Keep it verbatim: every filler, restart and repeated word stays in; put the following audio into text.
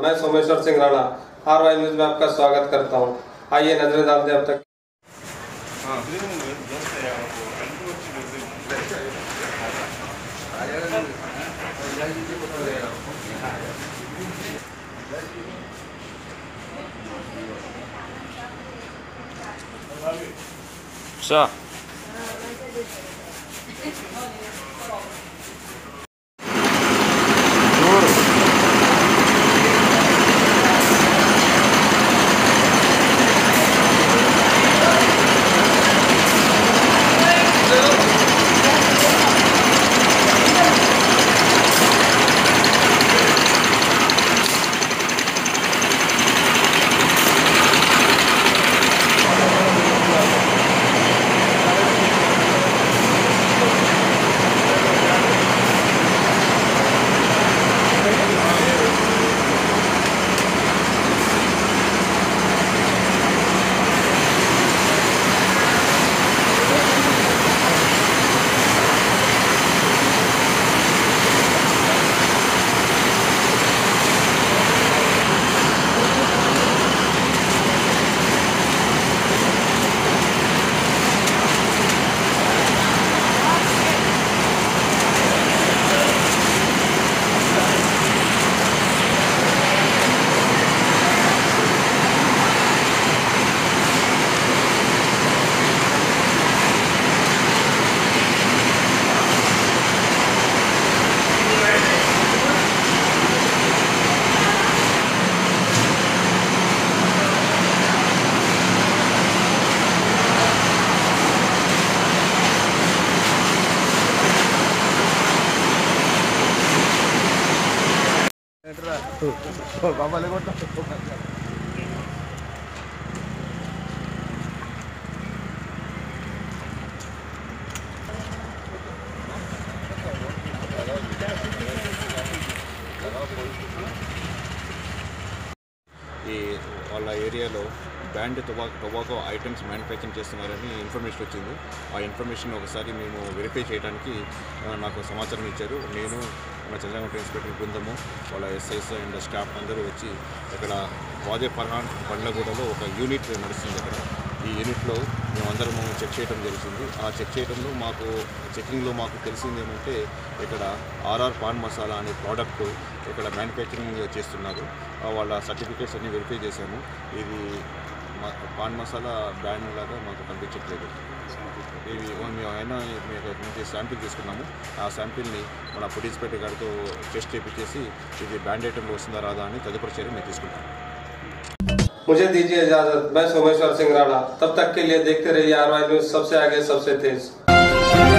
मैं Someshwar Singh Rana R news में आपका स्वागत करता हूं। आइए नजरें डालते हैं अब तक। Sir. बाबा ले बोलता వాళ్ళ ఏరియాలో banned tobacco tobacco items manufacturing చేస్తున్నారని ఇన్ఫర్మేషన్ వచ్చింది. ఆ ఇన్ఫర్మేషన్ ఒకసారి మేము వెరిఫై చేయడానికి నాకు సమాచారం ఇచ్చారు. నేను మన చంద్రయాన్ ఇన్స్పెక్టర్ బృందము వాళ్ళ ఎస్ఐస్ అండ్ స్టాఫ్ అందరూ వచ్చి ఇక్కడ వాజే పర్హాన్ బండ్లగూడలో ఒక యూనిట్ నడుస్తుంది. అక్కడ ఈ యూనిట్లో మేమందరము చెక్ చేయడం జరుగుతుంది. ఆ చెక్ చేయడంలో మాకు చెకింగ్లో మాకు తెలిసింది ఏమంటే ఇక్కడ ఆర్ఆర్ పాన్ మసాలా అనే ప్రోడక్ట్ ఇక్కడ మ్యానుఫ్యాక్చరింగ్ చేస్తున్నారు. వాళ్ళ సర్టిఫికేట్స్ అన్ని వెరిఫై చేశాము. ఇది పాన్ మసాలా బ్రాండ్ లాగా మాకు కనిపించట్లేదు. ఇవి మేము అయినా మీకు శాంపిల్ తీసుకున్నాము. ఆ శాంపిల్ని మన ఫుడ్ ఇన్స్పెక్టర్ గారితో టెస్ట్ చేయించేసి ఇది బ్రాండ్ ఐటెంలో వస్తుందా రాదా అని తదుపరి చర్య మేము తీసుకుంటాం. मुझे दीजिए इजाजत। मैं सोमेश्वर सिंह राणा। तब तक के लिए देखते रहिए आर न्यूज, सबसे आगे सबसे तेज।